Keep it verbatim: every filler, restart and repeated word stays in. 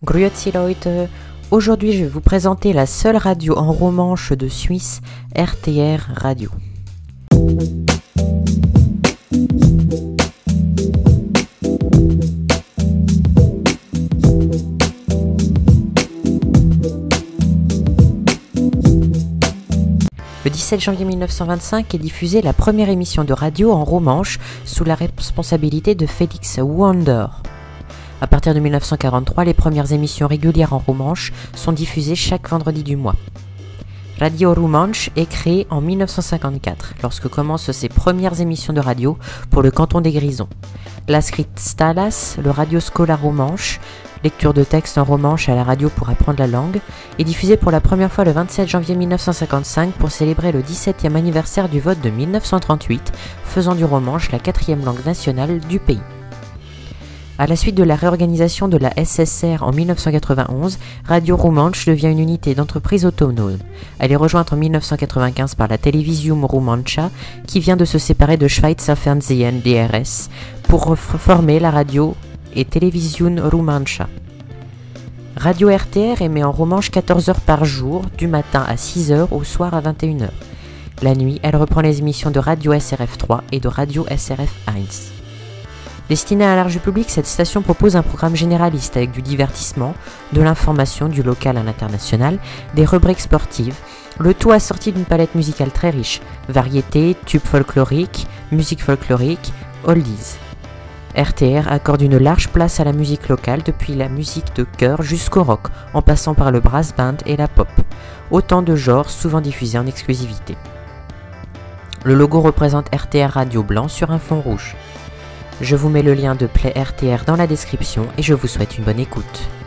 Grüezi Leute, aujourd'hui je vais vous présenter la seule radio en romanche de Suisse, R T R Radio. Le dix-sept janvier mille neuf cent vingt-cinq est diffusée la première émission de radio en romanche sous la responsabilité de Felix Wander. À partir de mille neuf cent quarante-trois, les premières émissions régulières en romanche sont diffusées chaque vendredi du mois. Radio Romanche est créée en mille neuf cent cinquante-quatre, lorsque commencent ses premières émissions de radio pour le canton des Grisons. La Script Stalas, le Radio Scola Romanche, lecture de textes en romanche à la radio pour apprendre la langue, est diffusée pour la première fois le vingt-sept janvier mille neuf cent cinquante-cinq pour célébrer le dix-septième anniversaire du vote de mille neuf cent trente-huit, faisant du romanche la quatrième langue nationale du pays. À la suite de la réorganisation de la S S R en mille neuf cent quatre-vingt-onze, Radio Romanche devient une unité d'entreprise autonome. Elle est rejointe en mille neuf cent quatre-vingt-quinze par la Televisium Romancha, qui vient de se séparer de Schweizer Fernsehen D R S pour former la radio et Television Romancha. Radio R T R émet en romanche quatorze heures par jour, du matin à six heures, au soir à vingt et une heures. La nuit, elle reprend les émissions de Radio S R F trois et de Radio S R F un. Destinée à un large public, cette station propose un programme généraliste avec du divertissement, de l'information du local à l'international, des rubriques sportives, le tout assorti d'une palette musicale très riche, variété, tubes folkloriques, musique folklorique, oldies. R T R accorde une large place à la musique locale depuis la musique de chœur jusqu'au rock, en passant par le brass band et la pop, autant de genres souvent diffusés en exclusivité. Le logo représente R T R Radio blanc sur un fond rouge. Je vous mets le lien de Play R T R dans la description et je vous souhaite une bonne écoute.